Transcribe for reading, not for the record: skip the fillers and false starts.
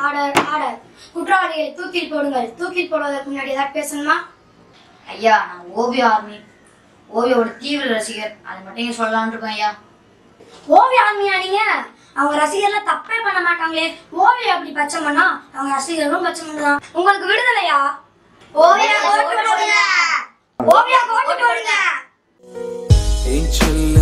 Order order. குற்றவாளிகளை தூக்கில் போடுங்கள். தூக்கில் போடுவதற்கு முன்னாடி ஏதாவது பேசணுமா? ஐயா, நான் ஓவியா ஆர்மி, ஓவியோட தீவிர ரசிகர். அதை மட்டும் சொல்லலாம்னு இருக்கேன் ஐயா. ஓவியா ஆர்மியா நீங்க? அவங்க ரசிகர்லாம் தப்பே பண்ண மாட்டாங்களே. ஓவியா அப்படி பச்சை பண்ணா அவங்க ரசிகர்களும் பச்சை பண்ணலாம். உங்களுக்கு விடுதலையா? ஓவியா கோட்டு போடுங்க. ஓவியா கோட்டு போடுங்க.